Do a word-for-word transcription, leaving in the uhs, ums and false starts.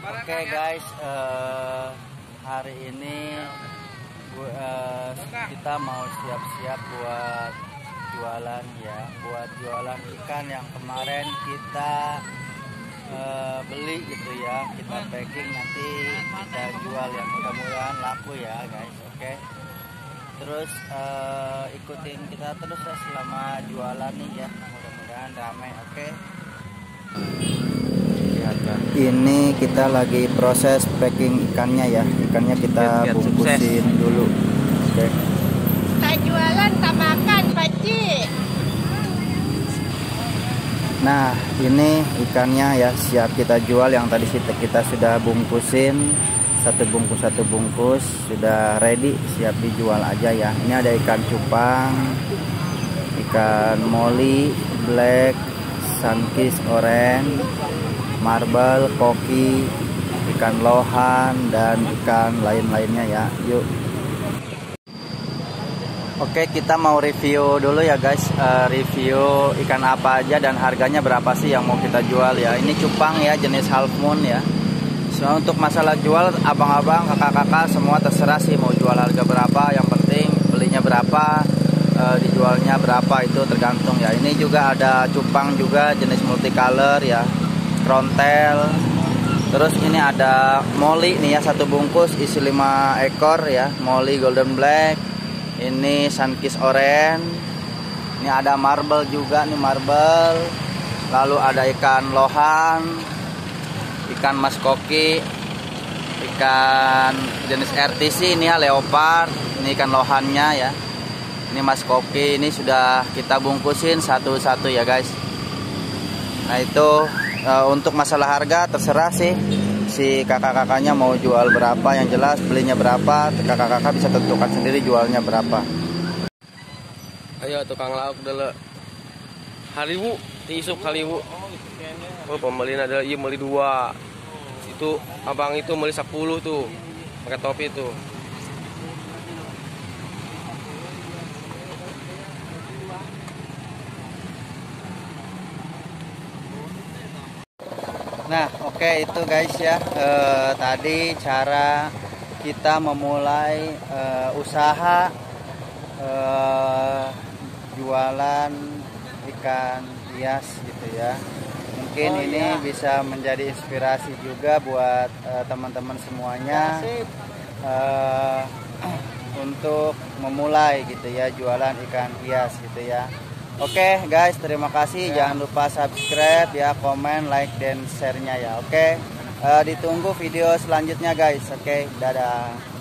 Oke okay guys, uh, hari ini gua, uh, kita mau siap-siap buat jualan ya, buat jualan ikan yang kemarin kita uh, beli gitu ya, kita packing nanti kita jual yang mudah-mudahan laku ya guys. Oke, okay. Terus uh, ikutin kita terus ya selama jualan nih ya, mudah-mudahan ramai. Oke. Okay. Ini kita lagi proses packing ikannya ya, ikannya kita biar, biar bungkusin sukses dulu. Oke. Okay. Tak jualan, tak makan, Pakcik. Nah, ini ikannya ya siap kita jual. Yang tadi kita sudah bungkusin satu bungkus satu bungkus sudah ready, siap dijual aja ya. Ini ada ikan cupang, ikan moli, black, sunfish orange, marble, koki, ikan lohan, dan ikan lain-lainnya ya. Yuk. Oke, kita mau review dulu ya guys. uh, Review ikan apa aja dan harganya berapa sih yang mau kita jual ya. Ini cupang ya, jenis half moon ya. So, untuk masalah jual, abang-abang, kakak-kakak semua terserah sih mau jual harga berapa. Yang penting belinya berapa, uh, dijualnya berapa itu tergantung ya. Ini juga ada cupang juga jenis multicolor ya, frontel. Terus ini ada moli nih ya, satu bungkus isi lima ekor ya, moli golden black. Ini sunfish orange. Ini ada marble juga nih, marble. Lalu ada ikan lohan, ikan mas koki, ikan jenis R T C ini ya, leopard. Ini ikan lohannya ya. Ini mas koki, ini sudah kita bungkusin satu-satu ya guys. Nah itu uh, untuk masalah harga terserah sih si kakak-kakaknya mau jual berapa. Yang jelas belinya berapa, kakak-kakak bisa tentukan sendiri jualnya berapa. Ayo tukang lauk dulu. Haliwu, diisup haliwu. Oh pembeli ada iya beli dua. Itu abang itu beli sepuluh tuh, pakai topi tuh. Nah, oke okay, itu guys ya. E, tadi cara kita memulai e, usaha e, jualan ikan hias gitu ya. Mungkin oh, ini iya. bisa menjadi inspirasi juga buat teman-teman semuanya e, untuk memulai gitu ya jualan ikan hias gitu ya. Oke okay, guys, terima kasih. Jangan lupa subscribe ya, komen, like, dan share-nya ya. Oke, okay? uh, ditunggu video selanjutnya guys. Oke, okay, dadah.